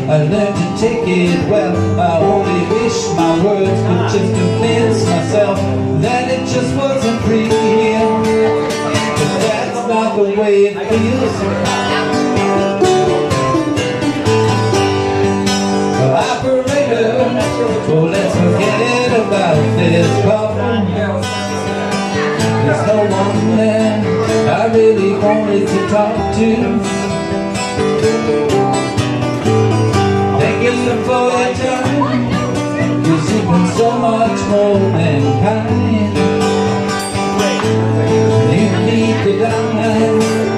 I learned to take it well. I only wish my words could just convince myself that it just wasn't real. But that's not the way it feels. Operator, oh, let's forget about this problem. There's no one there I really wanted to talk to. Thank you for your time, 'cause you've been so much more than kind. You need to die.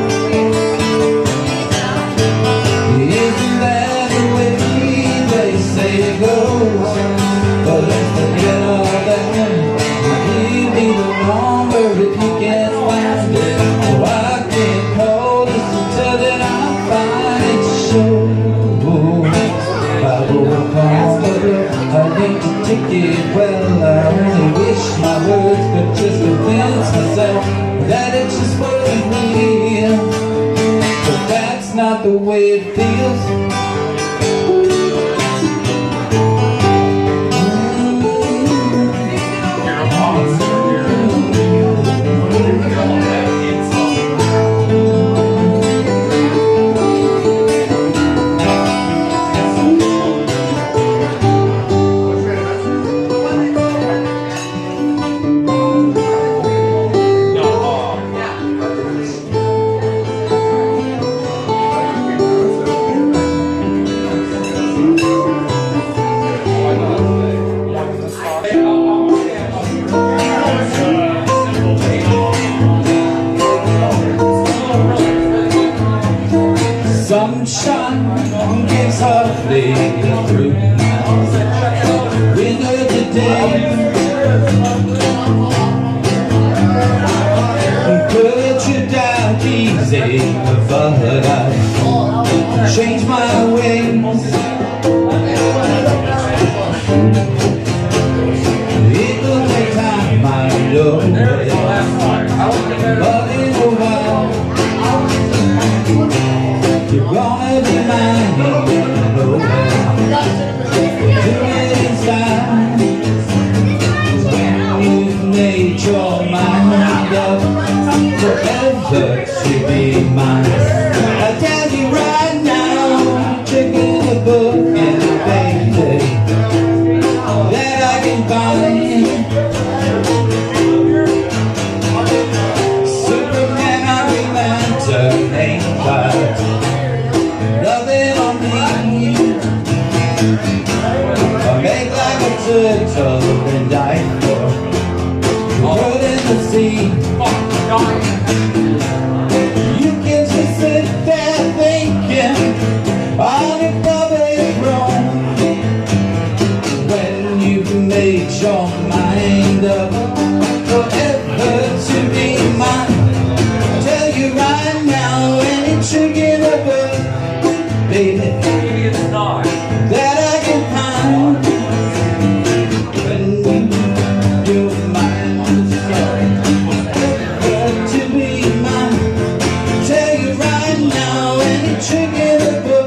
Isn't that the way they say it goes? But let's forget all that. Give me the number if you can't find it. Oh, I can't call this to tell that I'm fine to show. I will call, but I need to take it well. I only wish my words could just convince myself that it just wasn't real. But that's not the way it feels. Sunshine gives her flavor through winter today. Put you down easy, but I change my ways. It will take time, I know, but in a while you're gonna be mine, you know that. Do it inside. You've made your mind up forever to be mine. I tell you right now, checking the book and the baby that I can find. Superman, I remember, ain't right. Make like a turtle and die for put in the sea. You can just sit there thinking all your brother is wrong. When you've made your mind up forever to be mine, I tell you right now, any trick in the book, baby, that I can find. When your mind is to be mine, tell you right now, any trick in the book.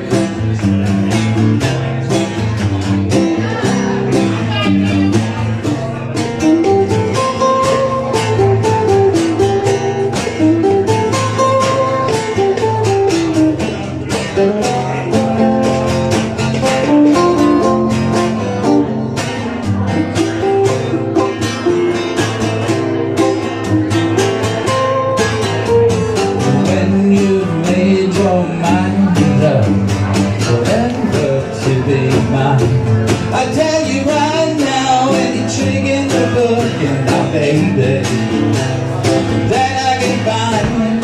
I tell you right now, any trick in the book, and my baby that I can find.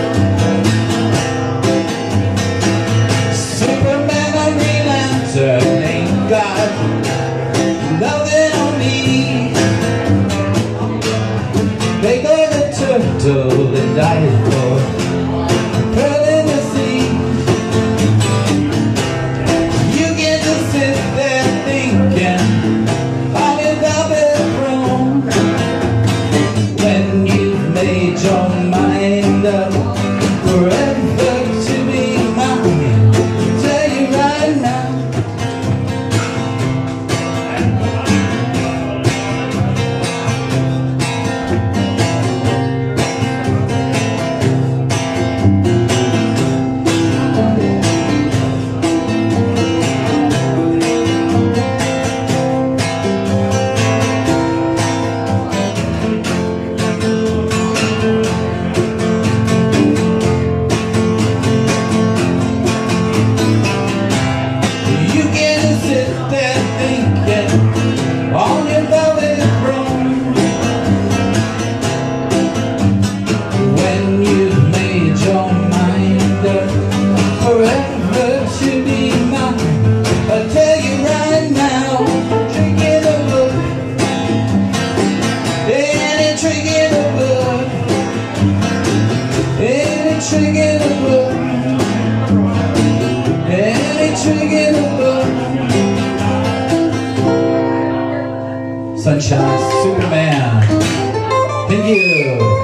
Superman, a Green Lantern, ain't got nothing on me. They go the turtle and die for pearl in the sea. You get to sit there thinking all your love is wrong. When you've made your mind up forever to be mine, tell you right now, Sunshine Superman. Thank you.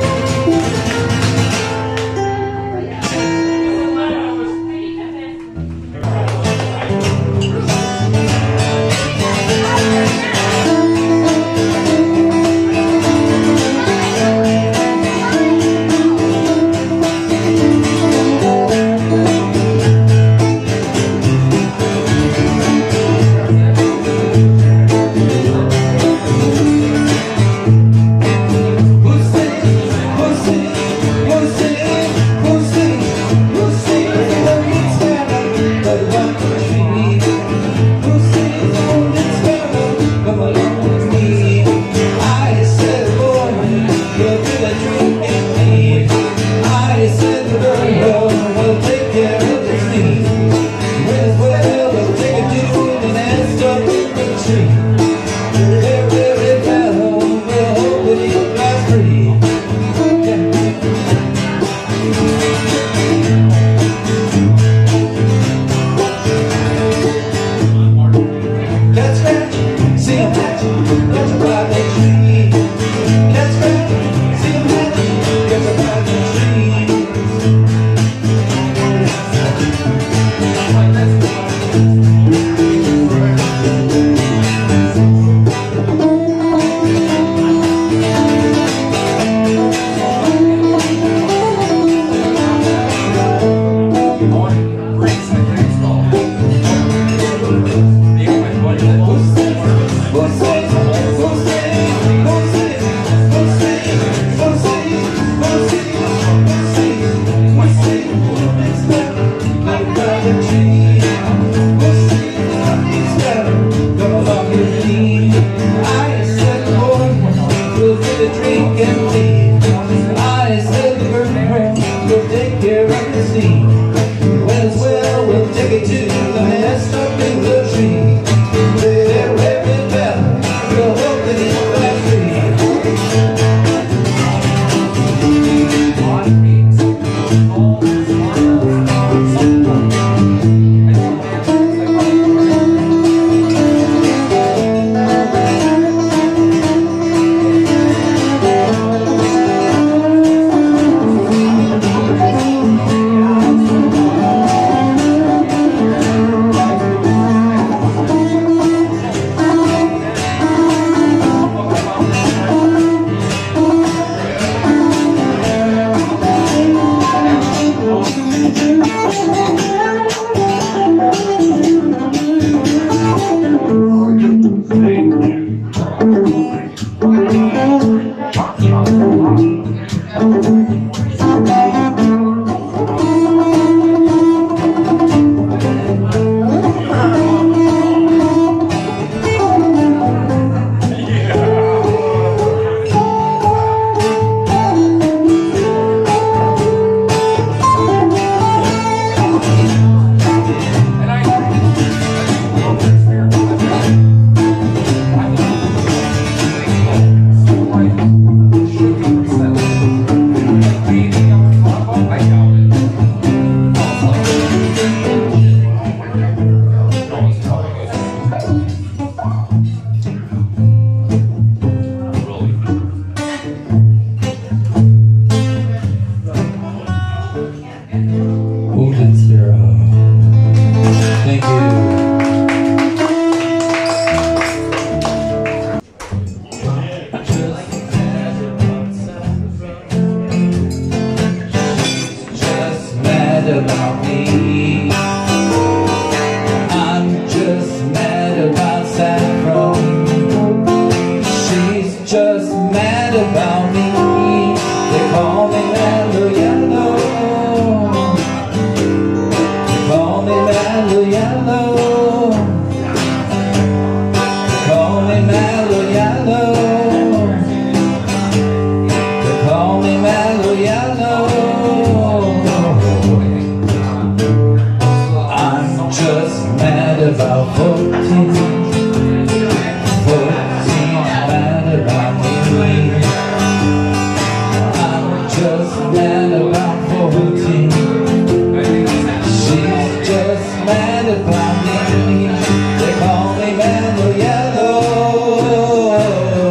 They call me Mellow Yellow.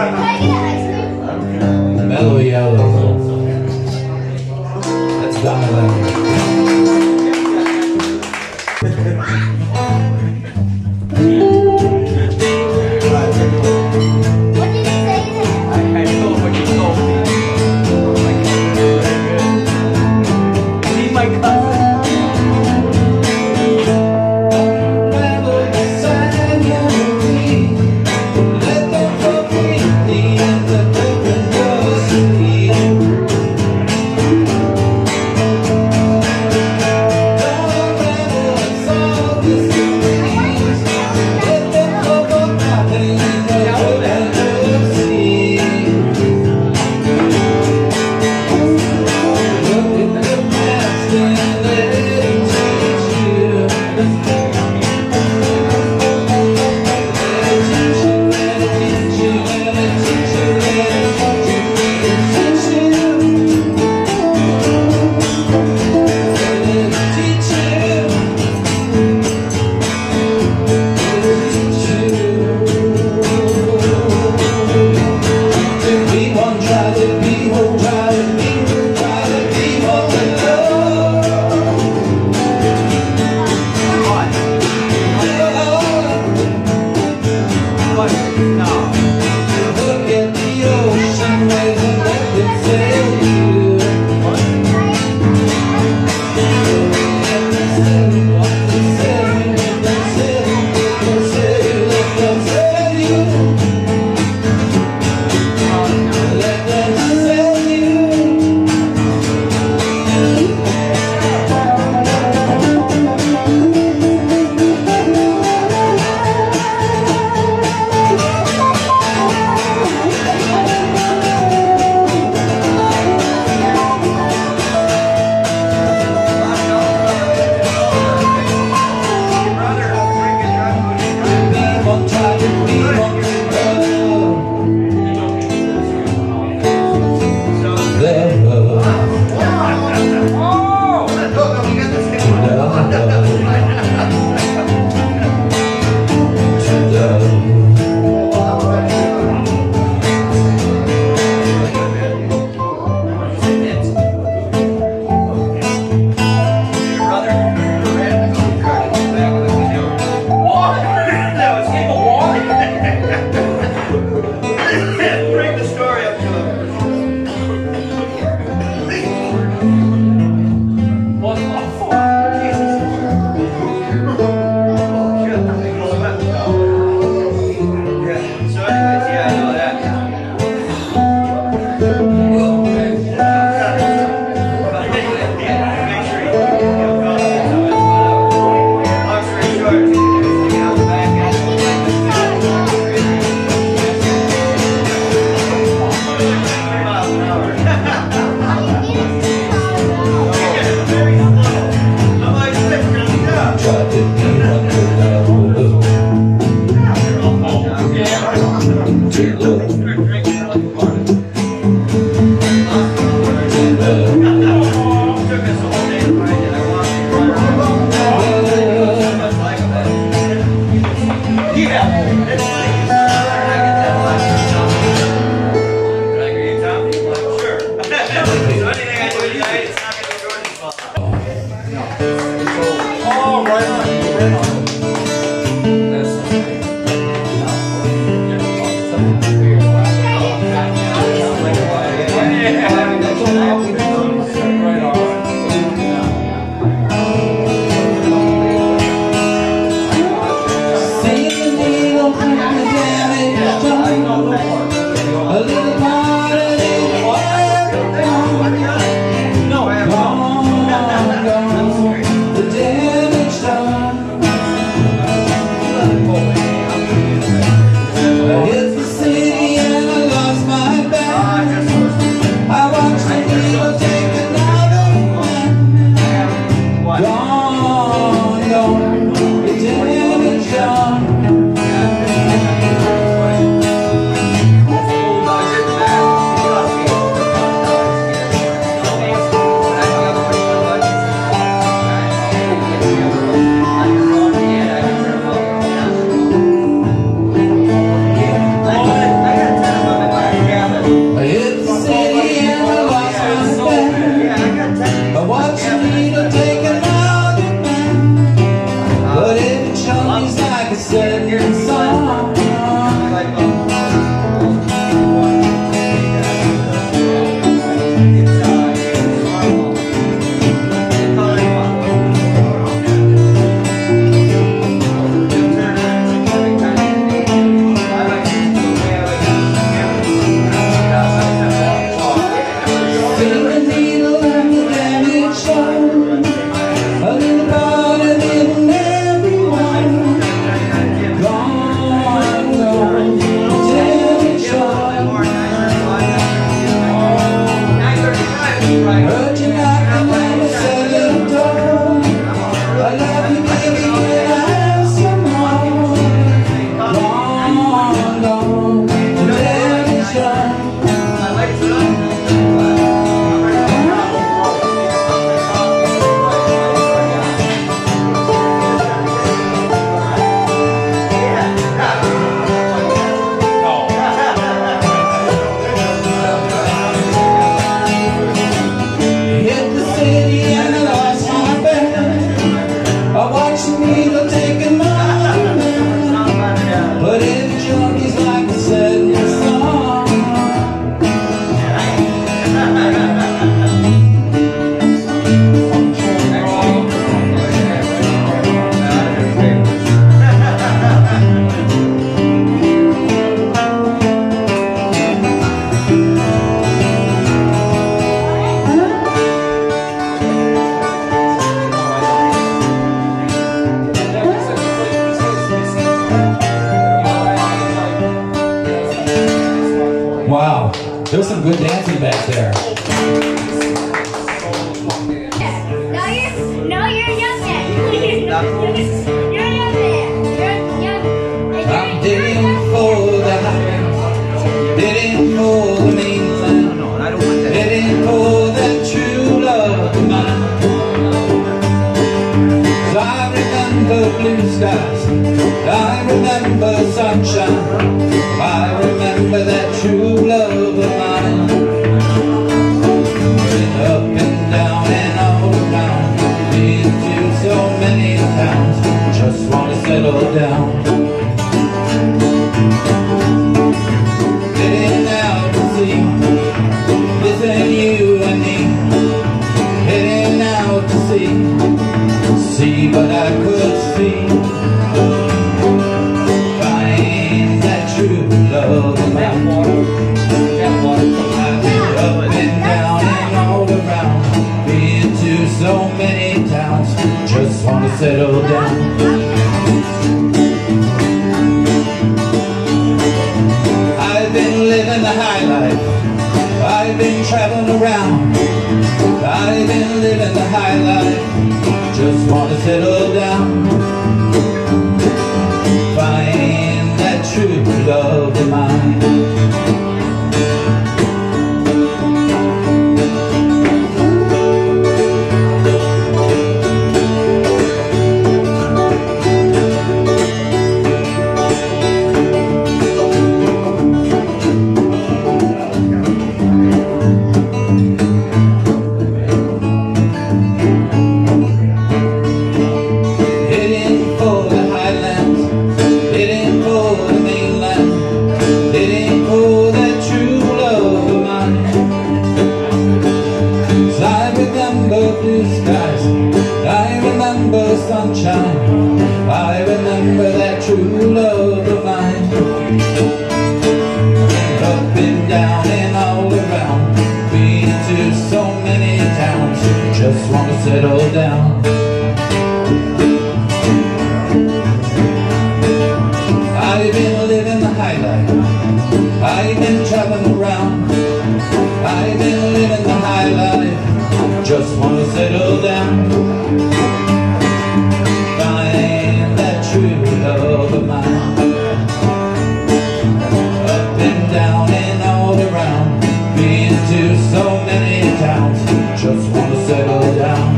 Mellow yellow. That's dominant. Weird. Wow, there's some good dancing back there. No, you're a young man. You're a young man. I'm digging for the highlands, digging for the mainland, digging for that true love of mine. 'Cause I remember blue skies, I remember sunshine, I remember that true love of mine. Been up and down and all around, been to so many towns, just wanna settle down. Heading out to sea, missing you and me. Heading out to sea, see what I could see. Find that true love of mine. I've been up and down and all around, been to so many towns, just wanna settle down. I've been living the high life, I've been traveling around, I've been living the high life, just wanna settle down. Find that true love of mine. Sunshine, I remember that true love of mine. Up and down and all around, been to so many towns, just wanna settle down. I've been living the high life, I've been traveling around, I've been living the high life, just wanna settle down. True love of mine. Up and down and all around, been to so many towns, just wanna settle down.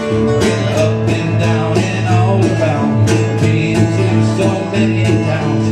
Up and down and all around, been to so many towns,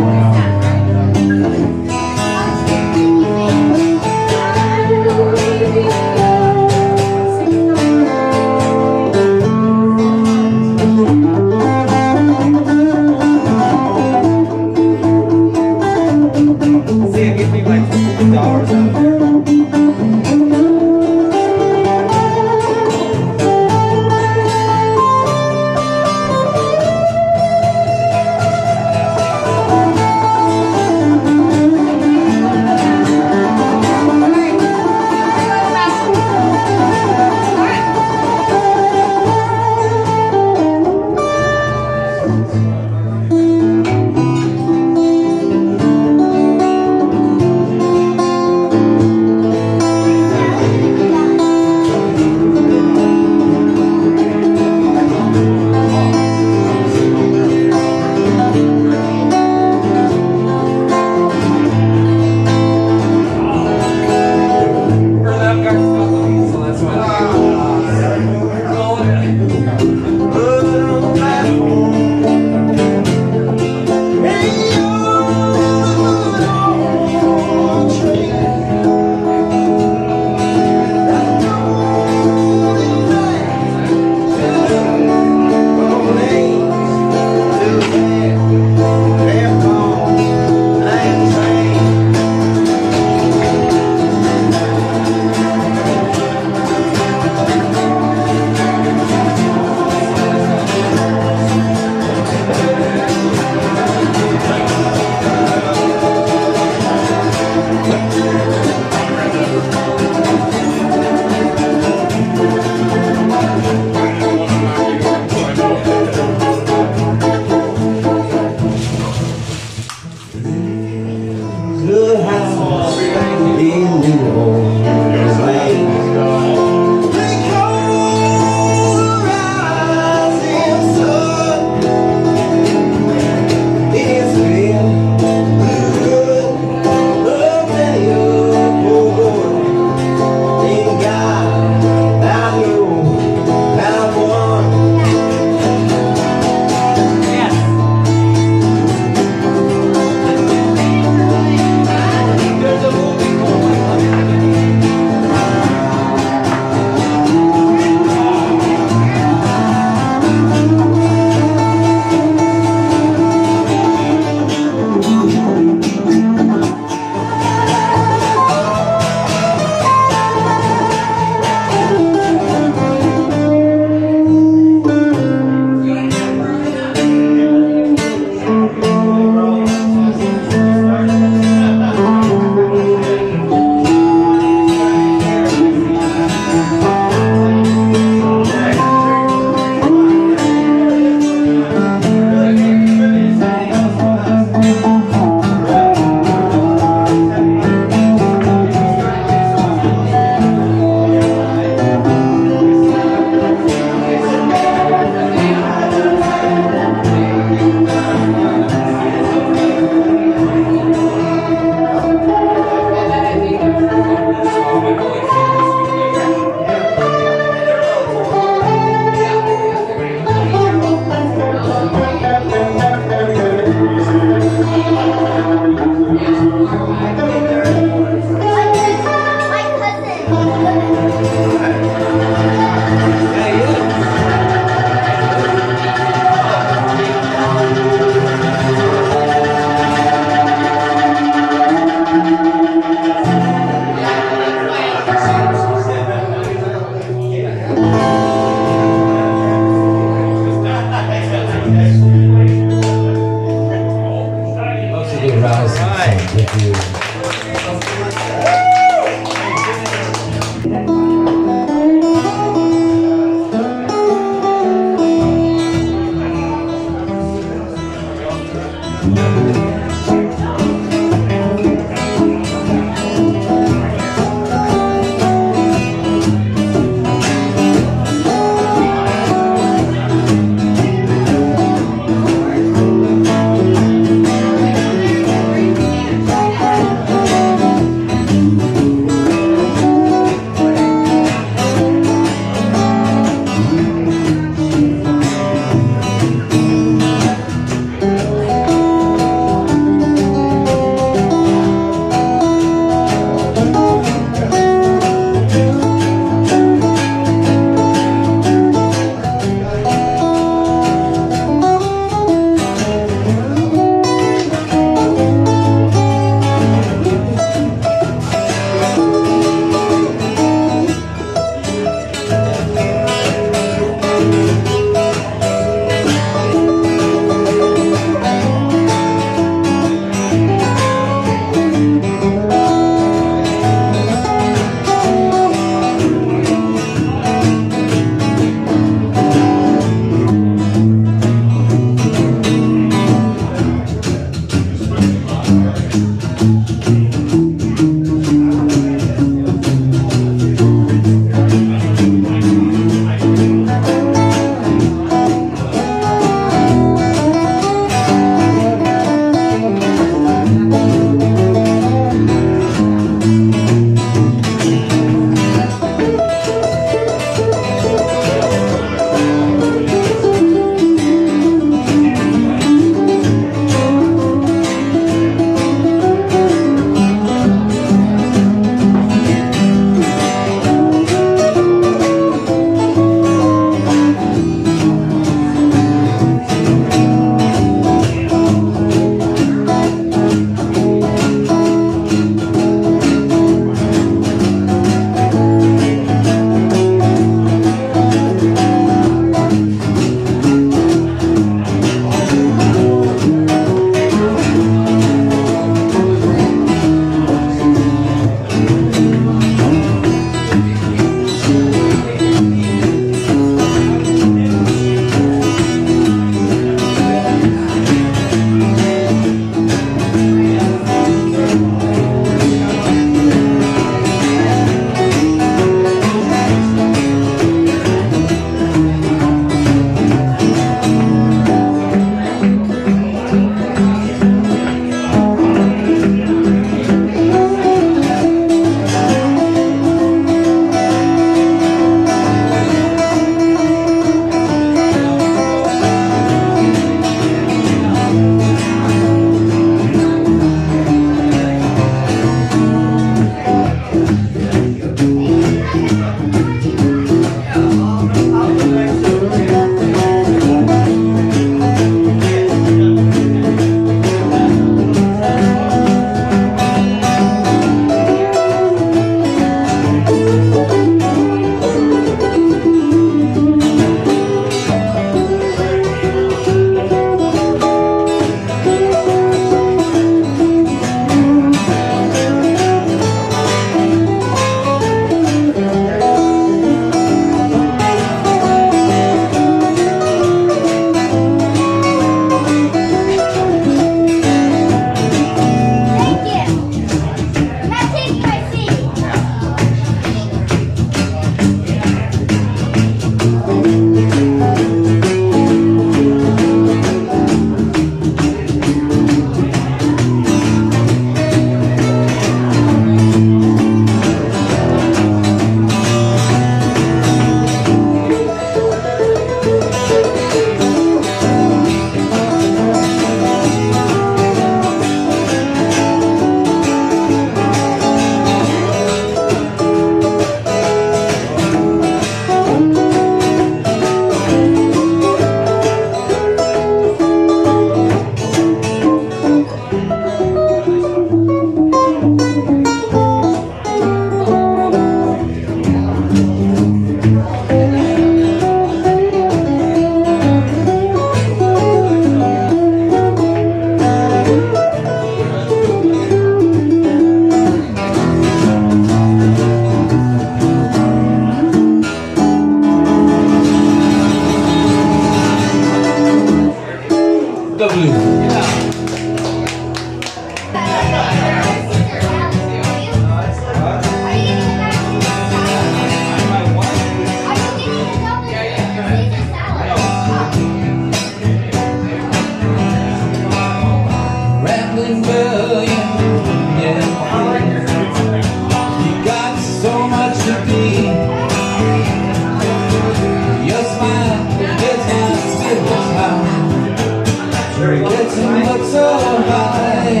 get some up so high,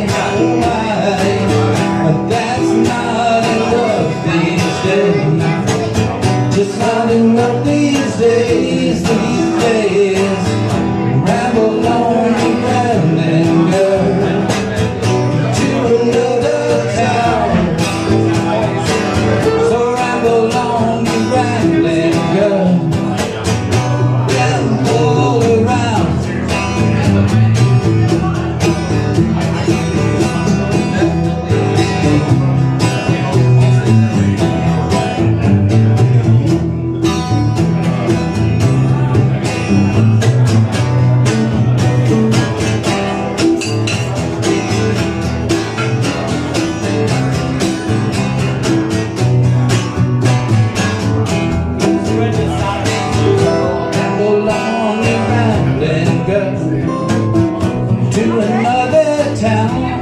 but that's not enough these days. Just not enough these days, these days. Ramble on and round and go to another town. So ramble on and round and go. Ramble around. To another town.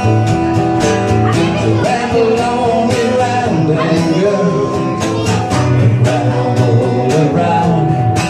Ramble on around and go. Ramble around.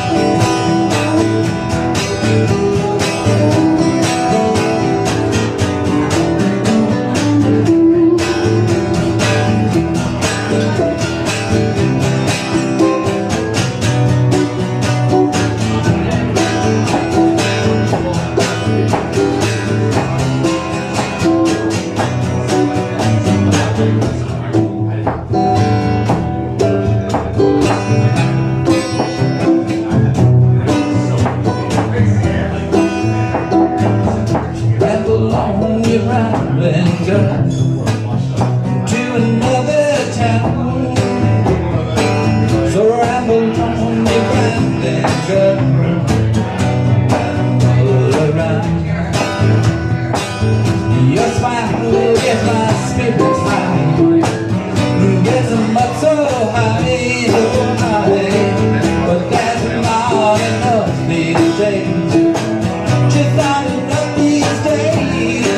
Around and go to another town. So ramble on around and go. Ramble around. Your smile will get my spirits high, get them up so high, so high. But that's not enough these days. Just not enough these days.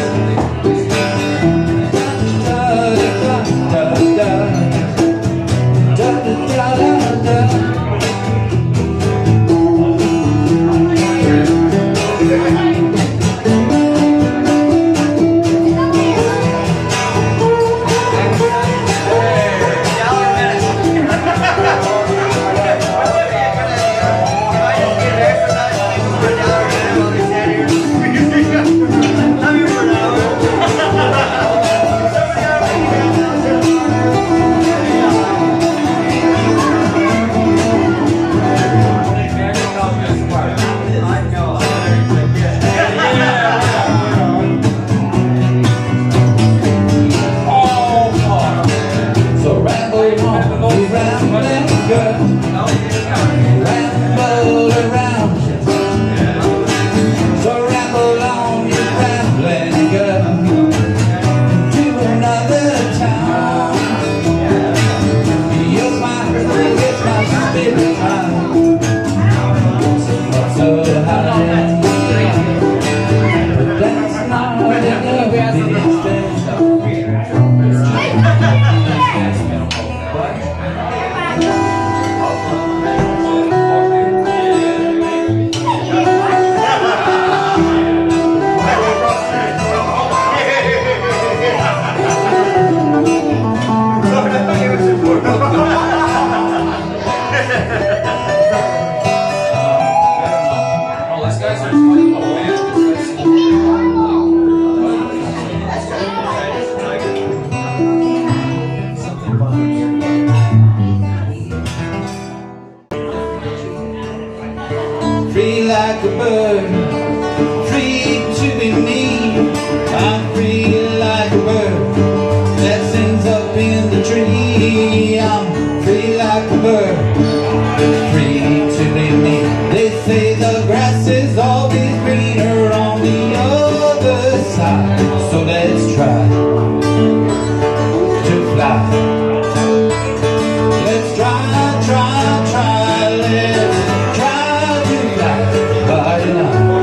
Free like a bird, free to be me. I'm free like a bird that sings up in the tree. I'm free like a bird, free to be me. They say the grass is always greener on the other side. So let's try to fly. Let's try, let's try to fly. But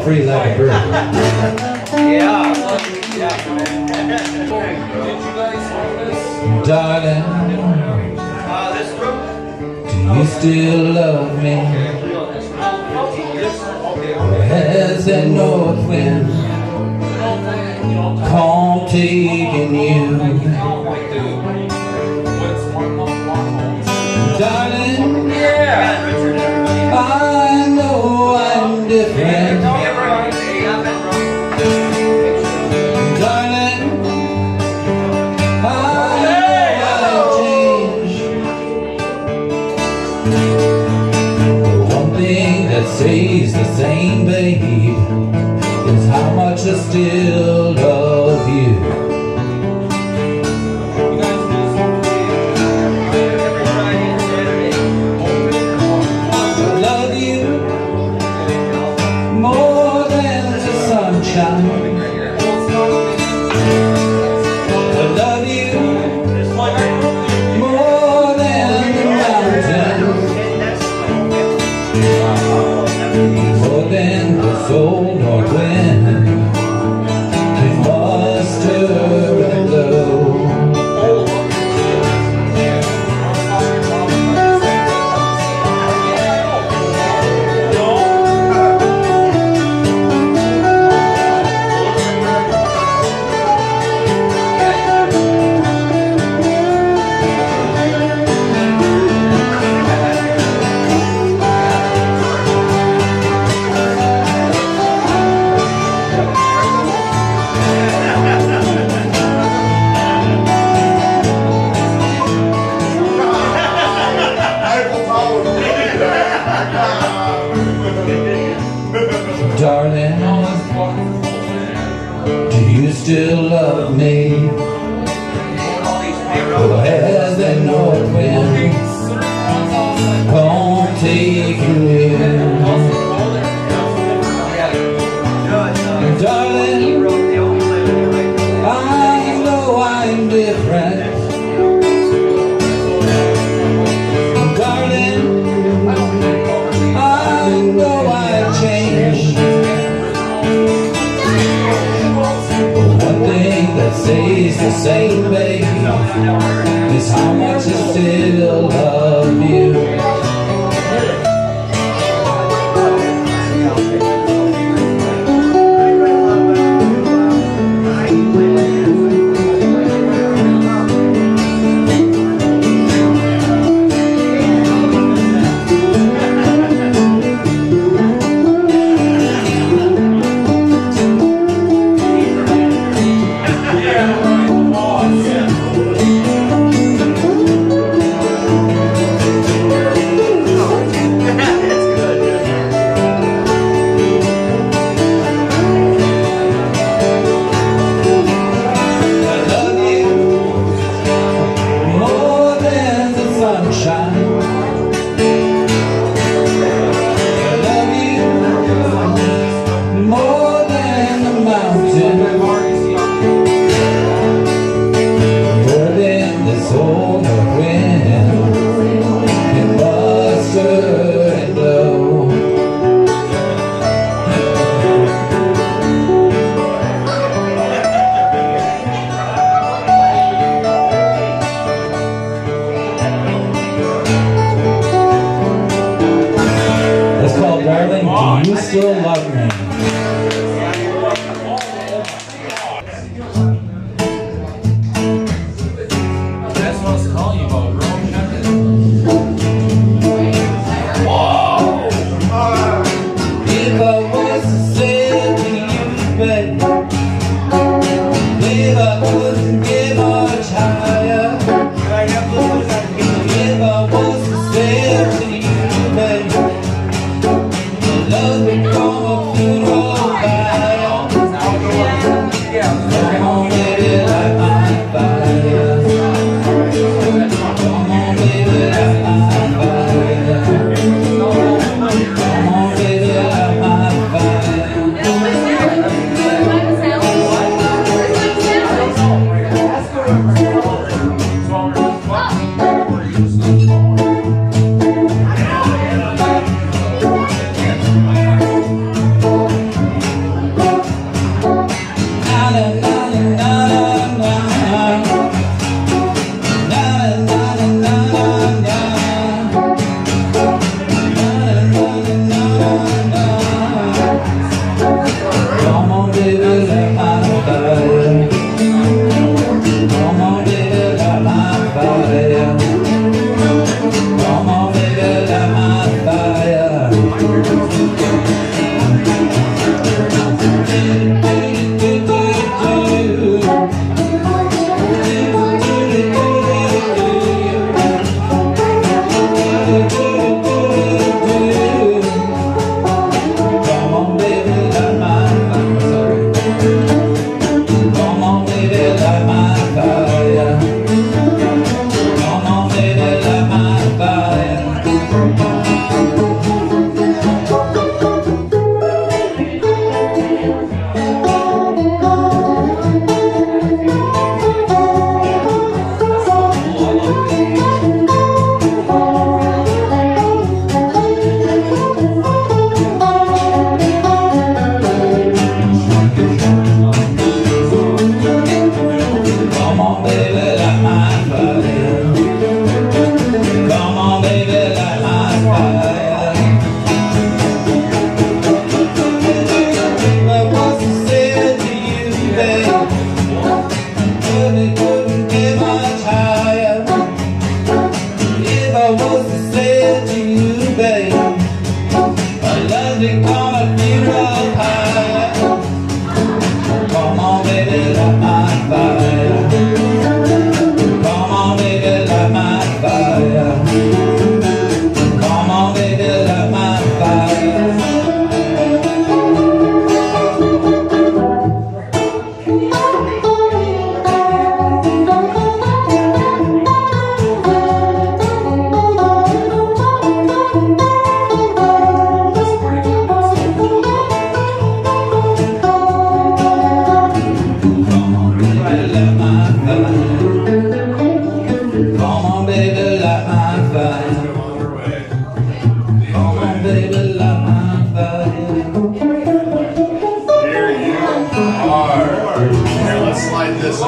free like a bird. Yeah. Darling, do you still love me? Or has that north wind come taking you? Darling, I know I'm different. Darling, I know I've changed. The one thing that stays the same, babe, is how much I still love you. More than the sunshine, I love you more than the mountains, more than the soul north wind can muster and blow. Darling, do you still love me? Or has that north wind come taking you? Darling, I know I'm different. Darling, I know I've changed. That stays the same, baby, is how much I still love you. Do you still love me? That's what I was calling you about, bro. Whoa! If I was to say to you, babe, if I couldn't get much higher, if I was to say to you, babe, love become a funeral.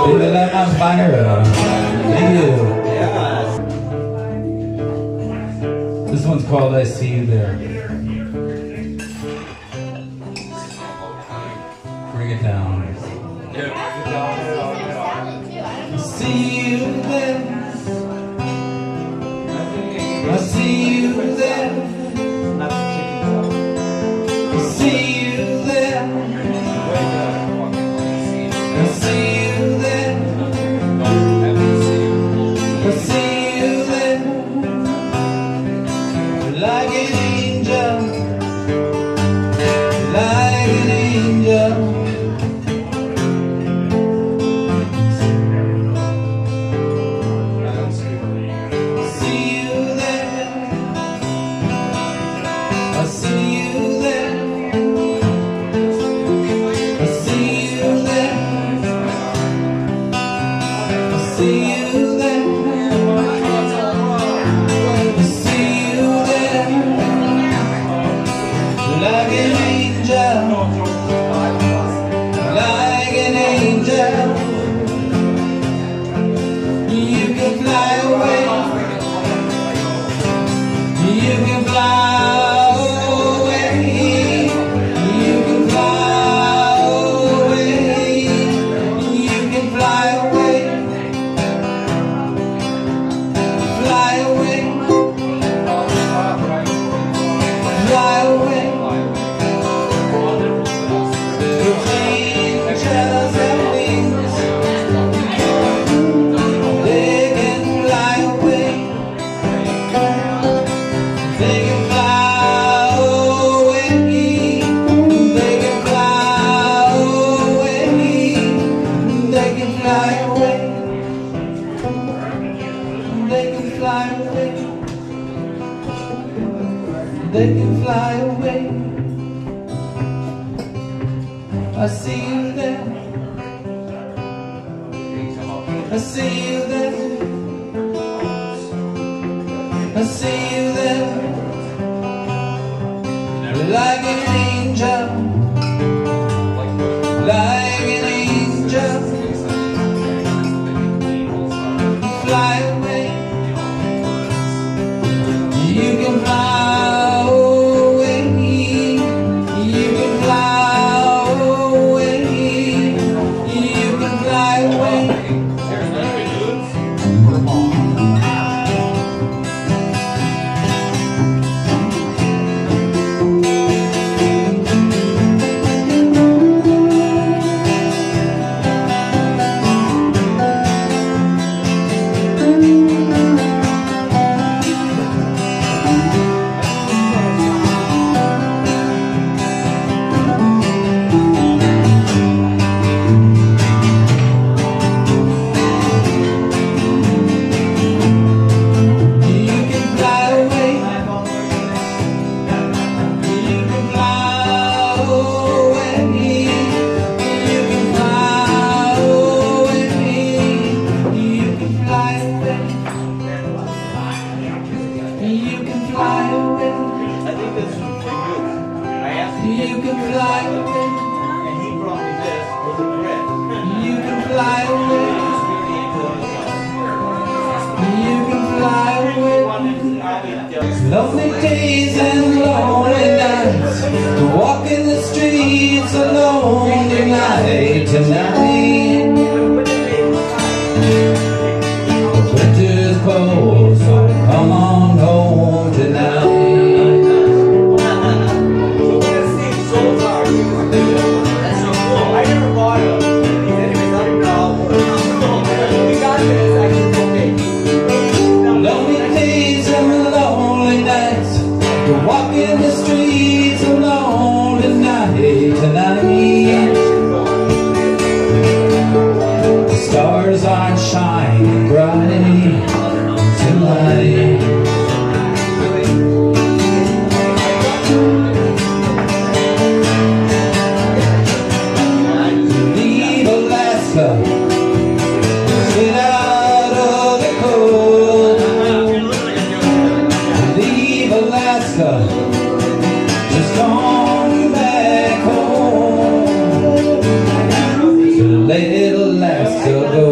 Baby, let my fire up. Thank you. This one's called I See You There. Bring it down. I see you there. I see you there. I see you there. I see you there. I see you there. Like an angel. Like an angel. They can fly away. I see you there. I see you there. I see you there. Like an angel. Like an angel. Fly away. You can fly. You can fly away. And he brought me this with the bread. You can fly away. You can fly away. Lonely days and lonely nights, to walk in the streets alone tonight. Winter's cold, so come on home tonight. In the streets alone tonight. The stars aren't shining bright tonight. Leave Alaska, get out of the cold. Leave Alaska, just come back home. So let Alaska go.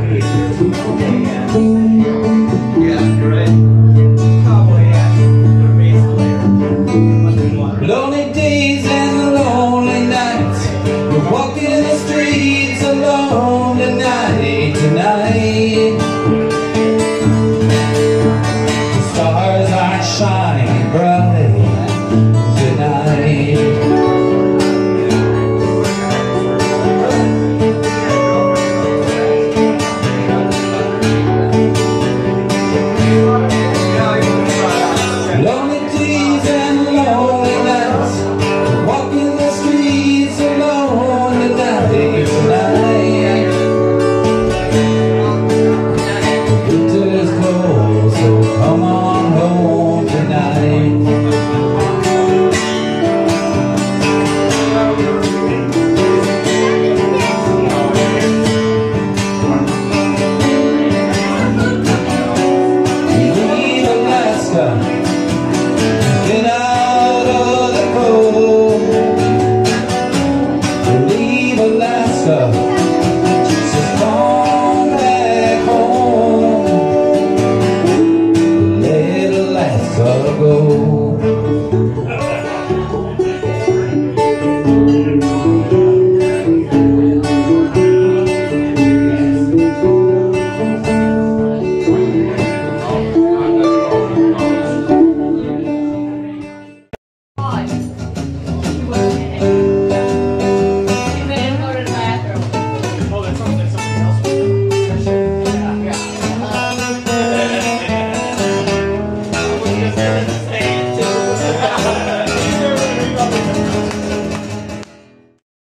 Yeah, you're right. Cowboy hat. The bass player. Lonely days and lonely nights. You're walking the streets alone tonight.